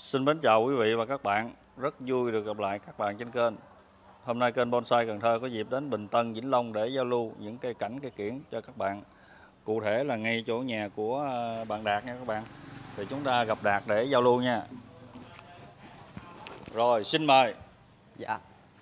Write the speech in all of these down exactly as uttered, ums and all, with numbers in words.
Xin mến chào quý vị và các bạn. Rất vui được gặp lại các bạn trên kênh. Hôm nay kênh Bonsai Cần Thơ có dịp đến Bình Tân, Vĩnh Long để giao lưu những cây cảnh, cây kiểng cho các bạn. Cụ thể là ngay chỗ nhà của bạn Đạt nha các bạn. Thì chúng ta gặp Đạt để giao lưu nha. Rồi, xin mời. Dạ.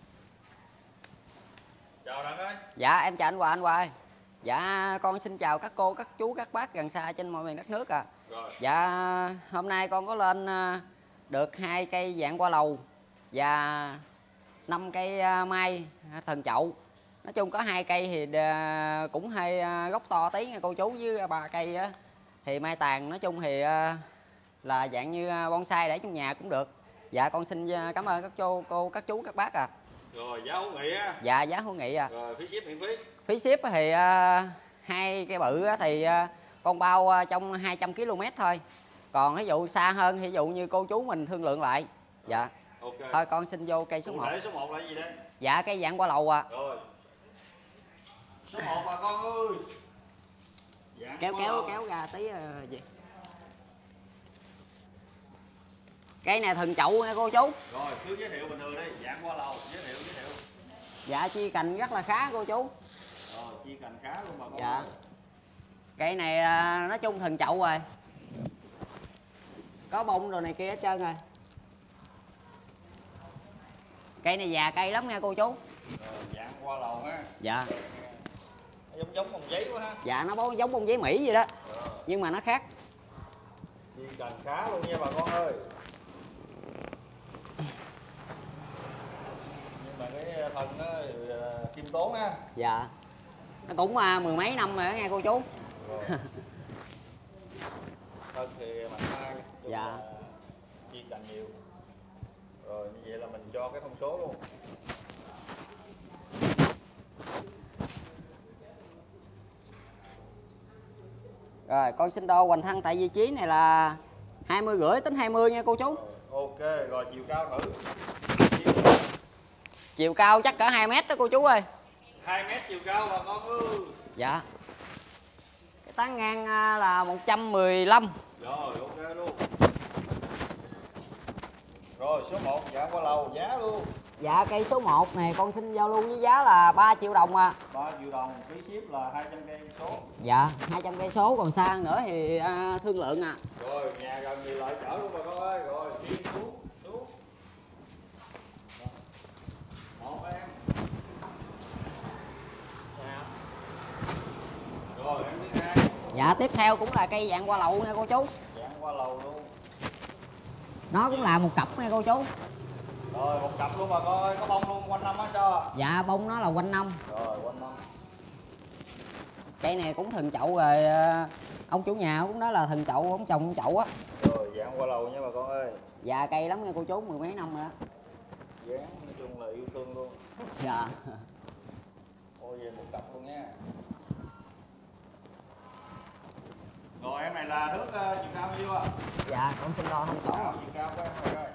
Chào Đạt ơi. Dạ, em chào anh Hòa, anh Hòa. Dạ, con xin chào các cô, các chú, các bác gần xa trên mọi miền đất nước à. Rồi. Dạ, hôm nay con có lên được hai cây dạng hoa lầu và năm cây mai thần chậu. Nói chung có hai cây thì cũng hơi gốc to tí nha cô chú, với ba cây á thì mai tàn. Nói chung thì là dạng như bonsai để trong nhà cũng được. Dạ, con xin cảm ơn các cô, cô các chú, các bác à. Rồi, giá hữu nghị á. Dạ, giá hữu nghị à. Rồi, phí ship miễn phí. Phí ship thì uh, hai cây bự thì uh, con bao uh, trong hai trăm ki lô mét thôi. Còn ví dụ xa hơn, ví dụ như cô chú mình thương lượng lại. Dạ. Ok. Thôi con xin vô cây số một. Số một là gì đây? Dạ, cây dạng hoa lầu à. Rồi. Số một bà con ơi. Dạng kéo kéo lầu. kéo ra tí uh, gì. Cây này thần chậu nha cô chú. Rồi, cứ giới thiệu bình thường đi, dạng hoa lầu, giới thiệu giới thiệu. Dạ, chi cành rất là khá cô chú. Rồi, chi cành khá luôn bà con. Dạ. Cây này uh, nói chung thần chậu rồi. Có bông rồi này kia hết trơn rồi. Cây này già cây lắm nha cô chú. Rồi, dạng hoa lầu ha. Dạ. Nó giống giống bông giấy quá ha. Dạ, nó giống bông giấy Mỹ vậy đó. Rồi. Nhưng mà nó khác. Chi cành khá luôn nha bà con ơi. Nhưng mà cái thân nó kim tốn ha. Dạ. Nó cũng uh, mười mấy năm rồi đó nghe cô chú. Rồi. Thân thì mạnh mai. Dạ. Chi cành nhiều. Rồi như vậy là mình cho cái thông số luôn. Rồi con xin đo hoành thân tại vị trí này là hai mươi rưỡi tính hai mươi nha cô chú. Rồi, ok, rồi chiều cao thử. Chiều cao chắc cỡ hai mét đó cô chú ơi. hai mét chiều cao bà con ơi. Dạ. Cái tán ngang là một trăm mười lăm. Rồi ok luôn. Rồi số một dạng hoa lầu giá luôn. Dạ, cây số một này con xin giao lưu với giá là ba triệu đồng à. ba triệu đồng, phí ship là hai trăm cây số. Dạ, hai trăm cây số, còn xa hơn nữa thì à, thương lượng à. Rồi nhà gần gì lại chở luôn bà con ơi. Rồi đi xuống xuống. Một em. Rồi em thứ hai. Dạ, tiếp theo cũng là cây dạng hoa lầu nha cô chú. Dạng hoa lầu luôn. Nó cũng là một cặp nha cô chú. Rồi một cặp luôn bà con ơi, có bông luôn quanh năm hết sao? Dạ, bông nó là quanh năm. Rồi quanh năm. Cây này cũng thần chậu rồi, ông chủ nhà cũng nói là thần chậu, ông trồng chậu á. Rồi dạng hoa lầu nha bà con ơi. Dạ, cây lắm nha cô chú, mười mấy năm rồi đó. Dáng nói chung là yêu thương luôn. Dạ. Ôi về một cặp luôn nha. Rồi em này là thước uh, chiều cao bao nhiêu ạ? Dạ, con xin đo thông số. Chiều cao của em này coi.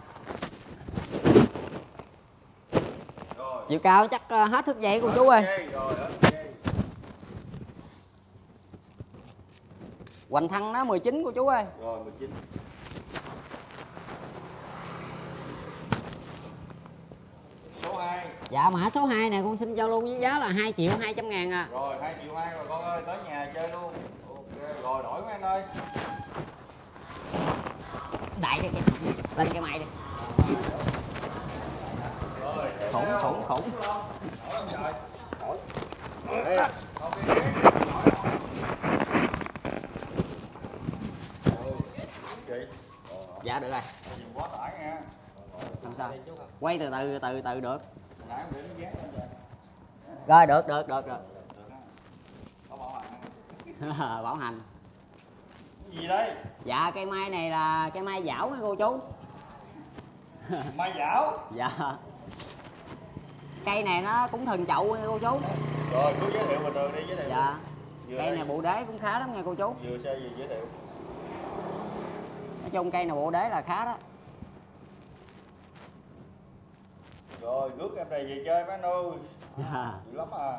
Rồi. Chiều cao chắc uh, hết thước dây cô chú ơi. Okay, rồi ok. Hoành thân nó mười chín cô chú ơi. Rồi mười chín. Số hai. Dạ, mã số hai này con xin giao luôn với giá là hai triệu hai trăm ngàn à. Rồi hai triệu hai rồi con ơi, tới nhà chơi luôn. Ok, rồi đổi mấy anh ơi. Đại cái, cái lên cái mày đi. Rồi, Khủng khủng khủng. Đổi không trời? Đổi. Dạ được rồi. Dừng quá tải nha. Làm sao? Quay từ từ từ từ được. Nãy em để nó dán lên trời. Rồi được được được được. Có bảo hành. Bảo hành. Cái gì đây? Dạ, cây mai này là cây mai dảo nha cô chú. Mai dảo. Dạ. Cây này nó cũng thần chậu nha cô chú. Rồi cứ giới thiệu bình thường đi, giới thiệu. Dạ. Vừa Cây đây. này bộ đế cũng khá lắm nha cô chú. Vừa xe gì giới thiệu. Nói chung cây này bộ đế là khá đó. Rồi rước em này về chơi mấy anh ơi. Dạ. Dữ lắm à.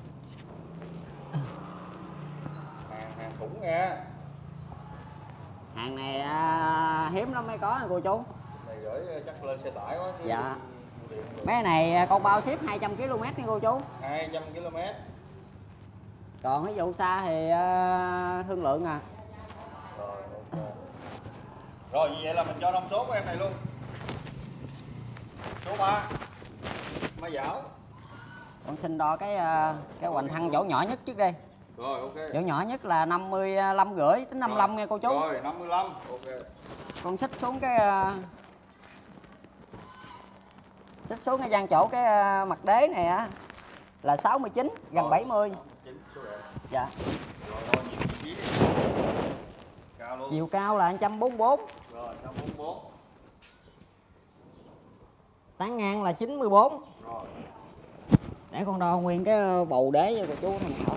Hàng hàng khủng nha. Hàng này à, hiếm lắm mới có nha cô chú. Này gửi chắc lên xe tải quá. Dạ. Mấy này con bao ship hai trăm ki lô mét nha cô chú. hai trăm ki lô mét. Còn ví dụ xa thì uh, thương lượng à. Rồi ok. Rồi như vậy là mình cho năm số của em này luôn. Số ba. Má dảo. Con xin đo cái uh, cái hoành thân chỗ nhỏ nhất trước đi. Rồi ok. Chỗ nhỏ nhất là năm mươi lăm rưỡi tính năm mươi lăm nha cô chú. Rồi năm mươi lăm. Ok. Con xích xuống cái uh, xích xuống cái gian chỗ cái uh, mặt đế này á là sáu mươi chín gần rồi, bảy mươi. Dạ. Rồi đo nhiều vị trí đi. Cao luôn. Chiều cao là một trăm bốn mươi bốn. Rồi một trăm bốn mươi bốn. Tán ngang là chín mươi bốn. Rồi. Để con đo nguyên cái bầu đế cho cô chú tham khảo.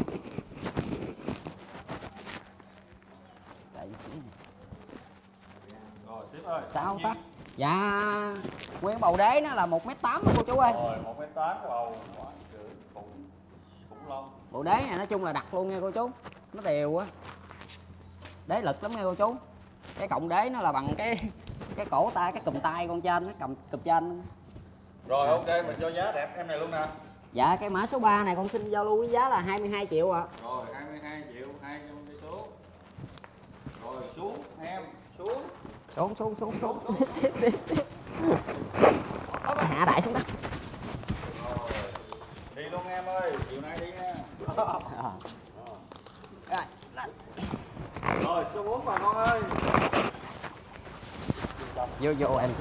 Rồi tiếp ơi. Sáu tấc. Dạ nguyên bầu đế nó là một mét tám cô chú ơi. Rồi một mét tám bầu. Khủng khủng long. Bộ đế này nói chung là đặt luôn nha cô chú. Nó đều á. Đế lực lắm nha cô chú. Cái cọng đế nó là bằng cái cái cổ tay, cái cùm tay con trên nó cầm cùm trên. Rồi ok, mình cho giá đẹp em này luôn nè. Dạ cái mã số ba này con xin giao lưu với giá là hai mươi hai triệu ạ. À. Rồi hai mươi hai triệu hai trăm cây số. Rồi xuống em, xuống. Xuống xuống xuống xuống. Hạ đại xuống đất. Rồi. Đi luôn em ơi, chiều nay đi nha. Rồi, lên. Rồi số bốn bà con ơi. Vô vô em.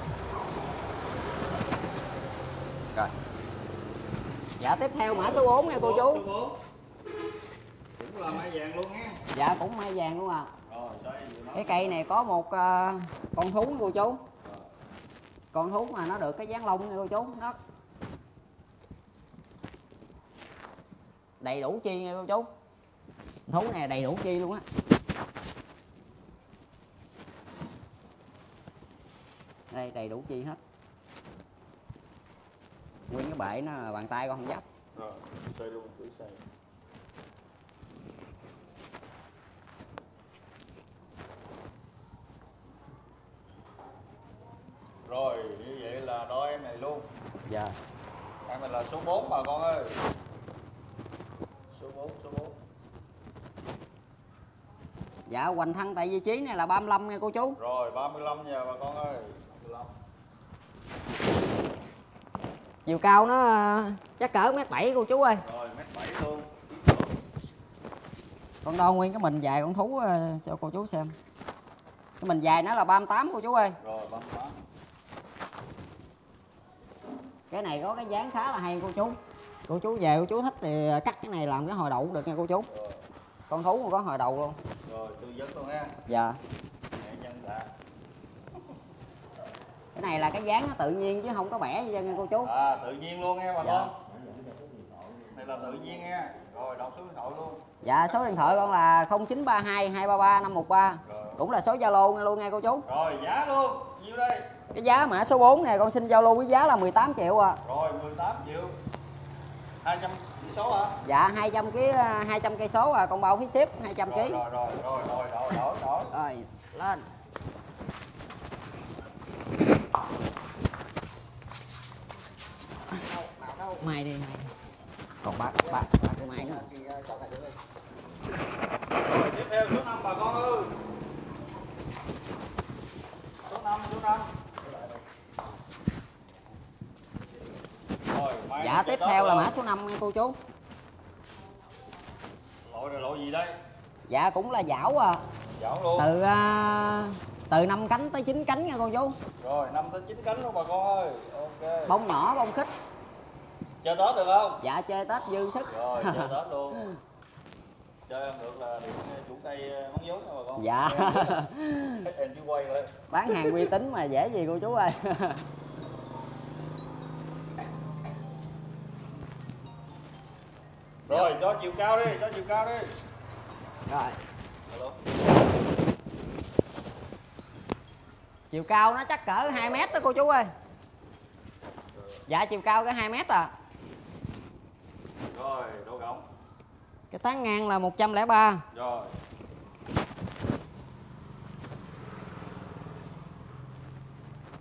Rồi. Dạ tiếp theo mã số bốn nha cô chú. Số bốn. Cũng là mai vàng luôn nha. Dạ cũng mai vàng luôn à. Rồi, cái cây này có một uh, con thú cô chú. Con thú mà nó được cái dáng lông nha cô chú. Nó đầy đủ chi nha cô chú. Thú này đầy đủ chi luôn á. Đây đầy đủ chi hết. Nguyên cái bệ nó là bàn tay con không dấp. Rồi, xây luôn, thử xây. Rồi, như vậy là đo em này luôn. Dạ. Em mình là số bốn bà con ơi. Số bốn, số bốn. Dạ hoành thân tại vị trí này là ba mươi lăm nha cô chú. Rồi, ba mươi lăm nha bà con ơi. ba mươi lăm. Chiều cao nó chắc cỡ mét bảy cô chú ơi. Rồi, mét bảy luôn. Con đo nguyên cái mình dài con thú cho cô chú xem. Cái mình dài nó là ba mươi tám cô chú ơi. Rồi, ba mươi tám. Cái này có cái dáng khá là hay cô chú. Cô chú về cô chú thích thì cắt cái này làm cái hồi đậu được nha cô chú. Rồi. Con thú còn có hồi đầu luôn. Rồi, tư vấn luôn ha. Dạ. Nghệ nhân đã. Cái này là cái dáng nó tự nhiên chứ không có bẻ gì nha cô chú. À, tự nhiên luôn nha bà Dạ. con. Này là tự nhiên nha. Rồi, đọc số điện thoại luôn. Dạ, số điện thoại con là không chín ba hai hai ba ba năm một ba. Rồi. Cũng là số Zalo luôn nha cô chú. Rồi, giá luôn. Nhiêu đây? Cái giá mã số bốn này con xin giao lưu với giá là mười tám triệu à. Rồi, mười tám triệu. hai trăm cây số hả? Dạ hai trăm ký hai trăm cây số à, con bao phí ship hai trăm ký. Rồi rồi rồi rồi rồi đổi đổi đổi. Rồi, lên. Mai đi, mai đi. Còn ba ba ba cái mai nữa. Rồi, tiếp theo số năm bà con ơi. Số năm, số năm. Rồi, mai Dạ tiếp theo là mã số năm nha cô chú. Loại là loại gì đây? Dạ cũng là dảo à. Dảo luôn. Từ uh, từ năm cánh tới chín cánh nha cô chú. Rồi, năm tới chín cánh luôn bà con ơi. Ok. Bông nhỏ, bông khích. Chơi Tết được không? Dạ chơi Tết dư sức. Rồi, chơi Tết luôn. Chơi không được là điện chủ cây mắng vốn nha bà con. Dạ. Em chú quay lên. Bán hàng uy tín mà dễ gì cô chú ơi. Rồi, cho chiều cao đi, cho chiều cao đi. Rồi. Hello. Chiều cao nó chắc cỡ hai mét đó cô chú ơi. Dạ chiều cao cái hai mét à. Rồi, độ rộng. Cái tán ngang là một trăm lẻ ba. Rồi.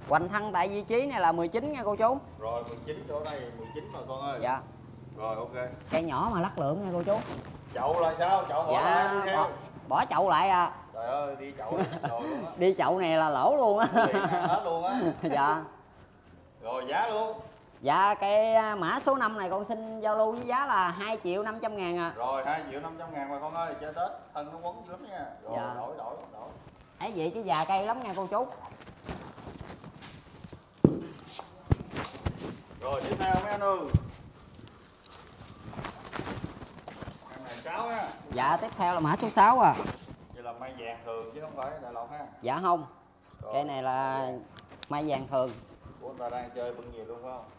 Hoành thân tại vị trí này là mười chín nha cô chú. Rồi mười chín chỗ đây mười chín mà con ơi. Dạ. Rồi ok. Cây nhỏ mà lắc lượng nha cô chú. Chậu là sao? Chậu bỏ Dạ, lại đi theo. bỏ, bỏ chậu lại à. Trời ơi đi chậu rồi luôn á. Đi chậu này là lỗ luôn á. Hết luôn á. Dạ. Rồi giá luôn. Dạ cây mã số năm này con xin giao lưu với giá là hai triệu năm trăm ngàn à. Rồi hai triệu năm trăm ngàn mà con ơi, chơi Tết thân nó quấn dữ lắm nha. Rồi Dạ. đổi đổi đổi. Ấy vậy chứ già cây lắm nha cô chú. Rồi tiếp theo mấy anh ơi. Em này sáu ha. Dạ tiếp theo là mã số sáu à. Vậy là mai vàng thường chứ không phải đại lộc ha. Dạ không. Rồi. Cây này là mai vàng thường. Ủa người ta đang chơi bưng về luôn phải không?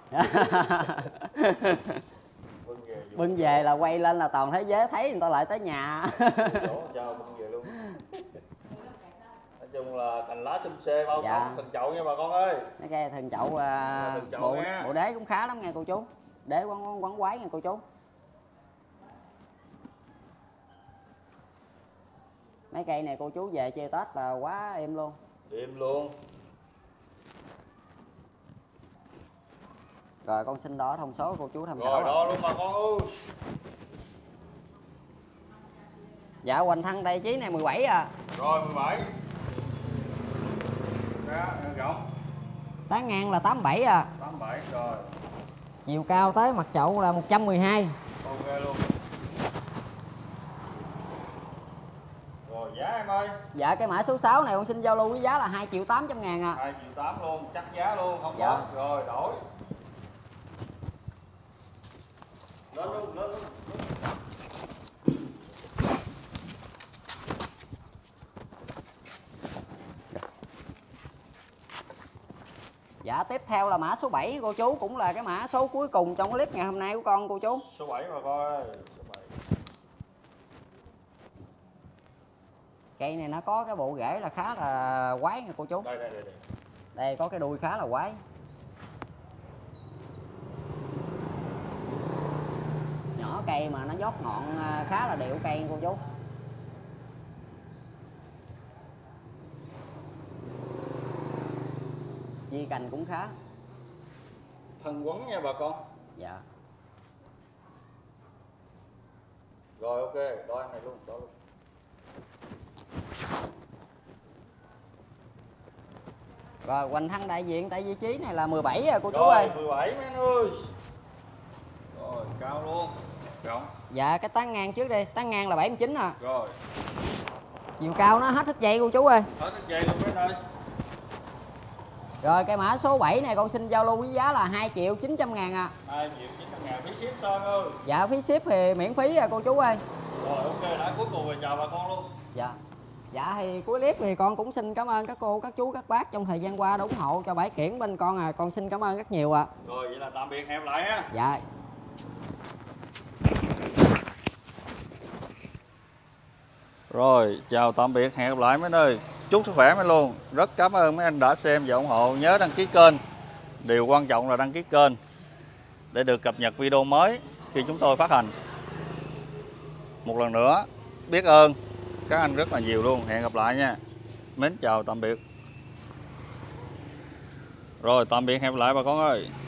Bưng về. Bưng về là quay lên là toàn thế giới thấy, người ta lại tới nhà. Đổ cho bưng về luôn. Nói chung là thành lá xum xê bao Dạ. sống từng chậu nha bà con ơi. Mấy cây thần chậu, uh, thần chậu bộ, nha. bộ đế cũng khá lắm nha cô chú. Đế quấn quấn, quấn quái nha cô chú. Mấy cây này cô chú về chơi Tết là quá êm luôn. Im luôn. Rồi con xin đo thông số cô chú tham khảo. Rồi đo luôn bà con ơi. Dạ Hoành thân đây chí này mười bảy à. Rồi mười bảy. Ra rộng. Tán ngang là tám mươi bảy à. tám mươi bảy rồi. Chiều cao tới mặt chậu là một trăm mười hai. Ok luôn. Rồi giá em ơi. Dạ cái mã số sáu này con xin giao lưu với giá là hai triệu tám trăm ngàn à. hai triệu tám luôn, chắc giá luôn, không Dạ. có. Rồi đổi. Lên luôn, lên luôn. Dạ tiếp theo là mã số bảy cô chú, cũng là cái mã số cuối cùng trong clip ngày hôm nay của con cô chú. Số bảy bà coi. Số bảy. Cây này nó có cái bộ rễ là khá là quái nha cô chú. Đây đây đây đây. Đây có cái đuôi khá là quái. Nhỏ cây mà nó dót ngọn khá là điệu cây cô chú. Chia cành cũng khá. Thân quấn nha bà con. Dạ. Rồi ok, đo em này luôn, đo luôn. Rồi Hoành thân đại diện tại vị trí này là mười bảy à cô chú Rồi, ơi. mười bảy mấy anh ơi. Rồi cao luôn. Rộng. Dạ cái tán ngang trước đi, tán ngang là bảy mươi chín à. Rồi. Chiều cao nó hết thích dây cô chú ơi. Hết cái dây luôn mấy anh ơi. Rồi cái mã số bảy này con xin giao lưu với giá là hai triệu chín trăm ngàn à. hai triệu chín trăm ngàn phí ship Sơn ơi. Dạ phí ship thì miễn phí à cô chú ơi. Rồi ok, đã cuối cùng rồi, chào bà con luôn. Dạ. Dạ thì cuối clip thì con cũng xin cảm ơn các cô, các chú, các bác trong thời gian qua đã ủng hộ cho bãi kiển bên con à. Con xin cảm ơn rất nhiều ạ. À. Rồi vậy là tạm biệt, hẹn gặp lại ha. Dạ. Rồi, chào tạm biệt, hẹn gặp lại mấy ơi. Chúc sức khỏe mấy luôn. Rất cảm ơn mấy anh đã xem và ủng hộ. Nhớ đăng ký kênh. Điều quan trọng là đăng ký kênh để được cập nhật video mới khi chúng tôi phát hành. Một lần nữa, biết ơn các anh rất là nhiều luôn. Hẹn gặp lại nha. Mến chào tạm biệt. Rồi, tạm biệt, hẹn gặp lại bà con ơi.